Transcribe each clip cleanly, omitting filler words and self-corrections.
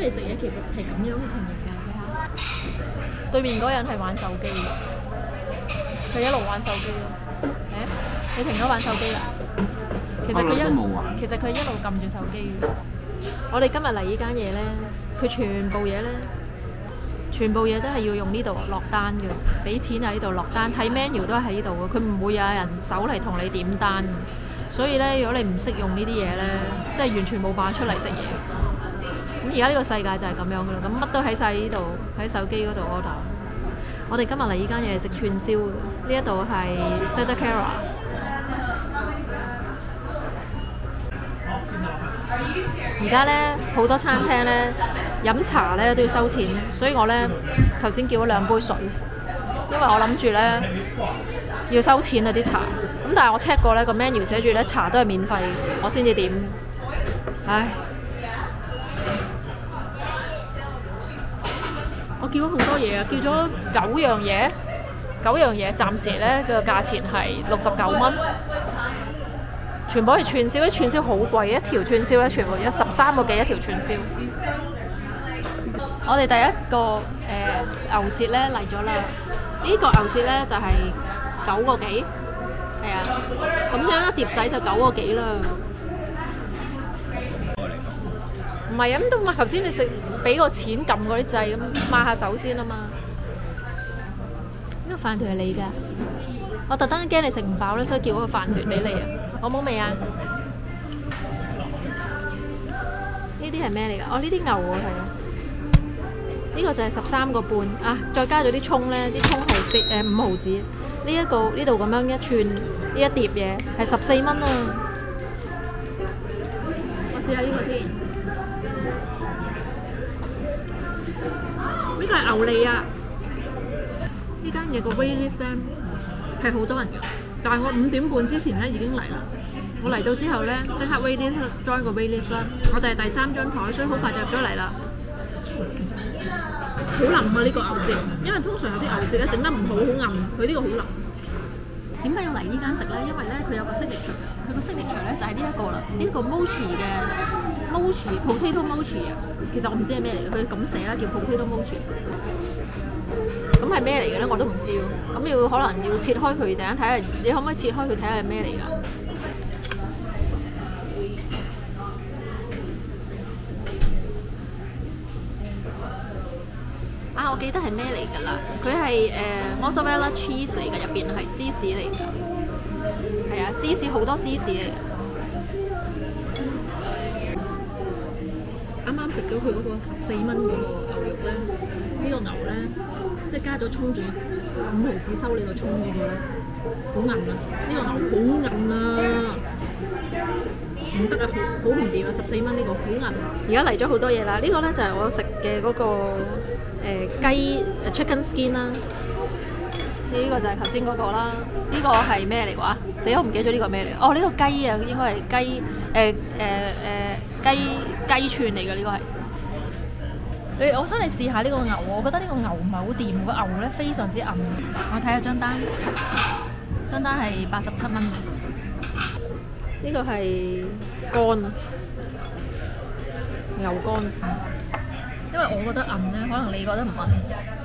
你食嘢其實係咁樣嘅情形㗎，睇下。對面嗰人係玩手機嘅，佢一路玩手機咯。你停咗玩手機啦？其實佢一路撳住手機嘅。我哋今日嚟呢間嘢咧，佢全部嘢都係要用呢度落單嘅，俾錢喺呢度落單，睇 menu 都係喺呢度嘅，佢唔會有人手嚟同你點單。所以咧，如果你唔識用呢啲嘢咧，即係完全冇辦法出嚟食嘢。咁而家呢個世界就係咁樣噶啦，咁乜都喺晒呢度，喺手機嗰度 order。我哋今日嚟呢間嘢食串燒嘅，呢一度係 Sadacara。而家咧好多餐廳咧飲茶咧都要收錢，所以我咧頭先叫咗2杯水，因為我諗住咧要收錢啊啲茶。咁但係我 check 過咧個 menu 寫住咧茶都係免費，我先至點。唉，我叫咗好多嘢啊，叫咗9樣嘢，暫時咧個價錢係69蚊。全部係串燒，啲串燒好貴，一條串燒咧全部有13個幾一條串燒。我哋第一個牛舌咧嚟咗啦，呢個牛舌咧就係9個幾，係啊，咁樣一碟仔就9個幾啦。唔係啊，咁都唔係頭先你食俾個錢撳嗰啲掣咁抹下手先啊嘛。呢個飯團係你㗎，我特登驚你食唔飽咧，所以叫嗰個飯團俾你啊。好冇味啊？呢啲係咩嚟㗎？哦，呢啲牛喎，係啊。呢個就係13個半啊！再加咗啲葱咧，啲葱係5毫子。呢度咁樣一串，呢一碟嘢係14蚊啊！我試下呢個先。呢個係牛脷啊！呢間嘢個 waitlist 咧係好多人㗎。但係我5點半之前咧已經嚟啦，我嚟到之後咧即刻 waitlist join 個 waitlist 啦，我哋係第3張台，所以好快就入咗嚟啦。好腍啊呢個牛舌，因為通常有啲牛舌咧整得唔好，好韌，佢呢個好腍。點解要嚟呢間食咧？因為咧佢有個 signature， 佢個 signature 咧就係呢一個啦，呢個 mochi 嘅 mochi potato mochi 啊，其實我唔知係咩嚟嘅，佢咁寫啦，叫 potato mochi。咁係咩嚟嘅咧？我都唔知喎。咁可能要切開佢，陣間睇下，你可唔可以切開佢睇下係咩嚟㗎？啊，我記得係咩嚟㗎啦？佢係mozzarella cheese 嚟㗎，入邊係芝士嚟㗎。係啊，芝士好多芝士嚟㗎。啱啱食咗佢嗰個14蚊嗰個牛肉咧，呢個牛咧。即係加咗葱，仲要5毫子收你個葱嗰個咧，好韌啊！呢個牛好韌啊，唔得啊，好唔掂啊！14蚊呢個好韌。而家嚟咗好多嘢啦，呢個咧就係我食嘅嗰個雞 chicken skin 啦。呢個就係頭先嗰個啦。呢個係咩嚟㗎？死我唔記得咗呢個係咩嚟。哦，呢個雞啊，應該係雞串嚟㗎，呢個係。我想你試下呢個牛，我覺得呢個牛唔係好掂，個牛咧非常之韌。我睇下張單係87蚊。呢個係肝牛肝，因為我覺得韌咧，可能你覺得唔韌。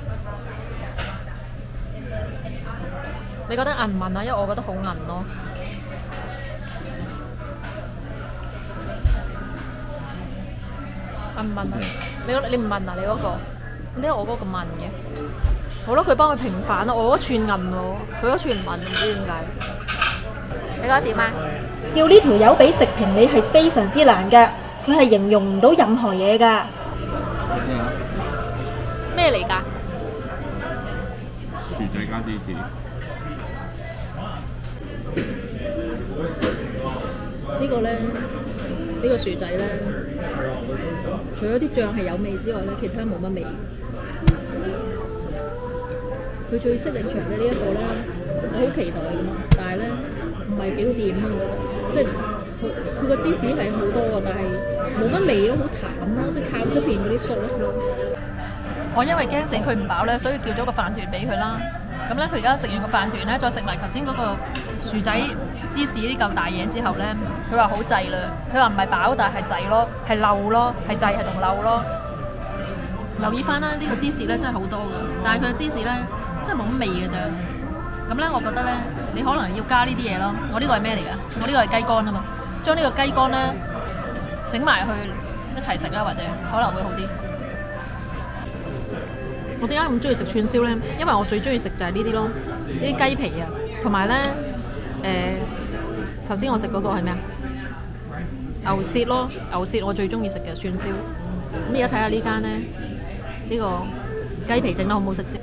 你覺得韌唔韌啊？因為我覺得好韌咯。韌唔韌啊？你唔問啊？你嗰個點解我嗰個問嘅？好咯，佢幫佢平反咯。我嗰串韌喎，佢嗰串唔韌，唔知點解。你覺得點啊？ 叫呢條友俾食評你係非常之難㗎，佢係形容唔到任何嘢㗎。 咩嚟㗎？ 薯仔加芝士。 呢個咧，呢個薯仔咧。除咗啲醬係有味之外咧，其他冇乜味。佢最識力場嘅呢一個咧，我好期待㗎嘛，但係咧唔係幾好掂啊！我覺得，即係佢個芝士係好多啊，但係冇乜味咯，好淡咯，即係靠出邊嗰啲 sauce 咯。我因為驚死佢唔飽咧，所以叫咗個飯團俾佢啦。咁咧，佢而家食完個飯團咧，再食埋頭先嗰個薯仔芝士呢嚿大嘢之後咧，佢話好滯啦。佢話唔係飽，但係滯咯，係漏咯，係滯係同漏咯。 留意翻啦，呢個芝士咧真係好多㗎，但係佢嘅芝士咧真係冇乜味嘅啫。咁咧，我覺得咧，你可能要加呢啲嘢咯。我呢個係咩嚟㗎？我呢個係雞肝啊嘛，將呢個雞肝咧整埋去一齊食啦，或者可能會好啲。我點解咁中意食串燒咧？因為我最中意食就係呢啲咯，呢啲雞皮啊，同埋咧頭先我食嗰個係咩啊？牛舌咯，牛舌我最中意食嘅串燒。咁而家睇下呢間咧，呢個雞皮整得好唔好食先？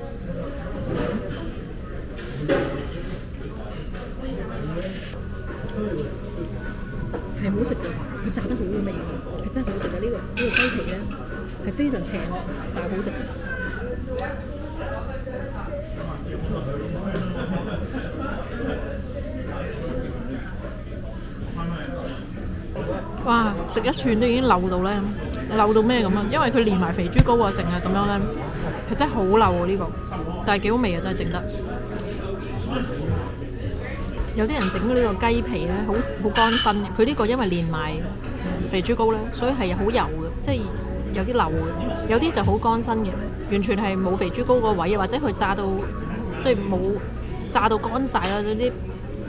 係好食嘅，佢炸得好好味嘅，係真係好食嘅。呢個雞皮咧係非常邪惡，但係好食。哇！食一串都已經漏到咧，漏到咩咁啊？因為佢連埋肥豬膏啊，成日咁樣咧，係真係好漏啊呢個，但係幾好味啊，真係整得。有啲人整呢個雞皮咧，好乾身嘅。佢呢個因為連埋肥豬膏咧，所以係好油嘅，即係有啲漏嘅。有啲就好乾身嘅，完全係冇肥豬膏個位啊，或者佢炸到即係冇炸到乾晒啦嗰啲。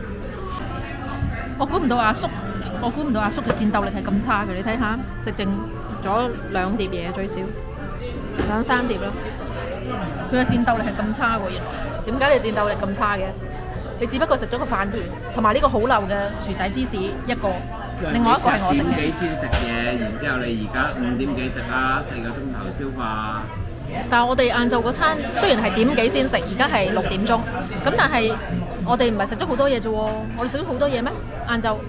我估唔到阿叔嘅戰鬥力係咁差嘅。你睇下，食剩咗2碟嘢最少，2、3碟啦。佢嘅戰鬥力係咁差喎，原來。點解你戰鬥力咁差嘅？你只不過食咗個飯團，同埋呢個好漏嘅薯仔芝士一個，另外一個係我食嘅。 4點幾先食嘢，然之後你而家5點幾食啊，4個鐘頭消化。 但係我哋晏晝嗰餐雖然係點幾先食，而家係6點鐘，咁但係我哋唔係食咗好多嘢啫喎，我哋食咗好多嘢咩？晏晝。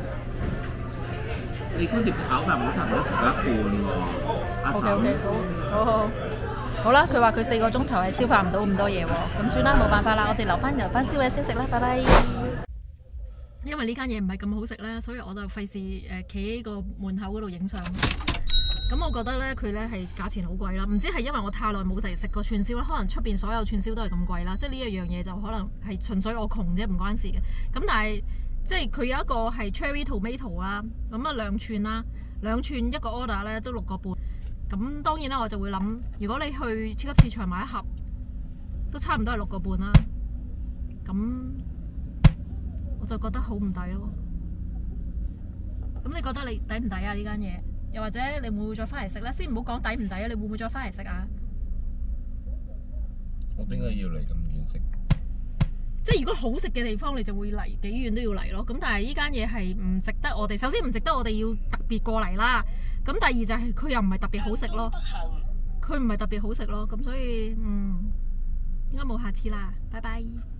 你嗰碟炒飯我差唔多食咗一半喎。 OK， 好啦，佢話佢4個鐘頭係消化唔到咁多嘢喎，咁算啦，冇辦法啦，我哋留翻宵夜先食啦，拜拜。因為呢間嘢唔係咁好食咧，所以我就費事企喺個門口嗰度影相。咁我覺得咧，佢咧係價錢好貴啦，唔知係因為我太耐冇食過串燒啦，可能出邊所有串燒都係咁貴啦，即係呢一樣嘢就可能係純粹我窮啫，唔關事嘅。咁但係即係佢有一個係 cherry tomato 啦，咁啊2串啦，2串一個 order 咧都6個半。咁當然啦，我就會諗，如果你去超級市場買一盒，都差唔多係6個半啦。咁我就覺得好唔抵咯。咁你覺得你抵唔抵啊？呢間嘢？又或者你會唔會再翻嚟食咧？先唔好講抵唔抵啊！你會唔會再翻嚟食啊？ 我點解要嚟咁遠食？ 即係如果好食嘅地方，你就會嚟幾遠都要嚟咯。咁但係呢間嘢係唔值得我哋，首先唔值得我哋要特別過嚟啦。咁第二就係佢又唔係特別好食咯，佢唔係特別好食咯。咁所以應該冇下次啦。拜拜。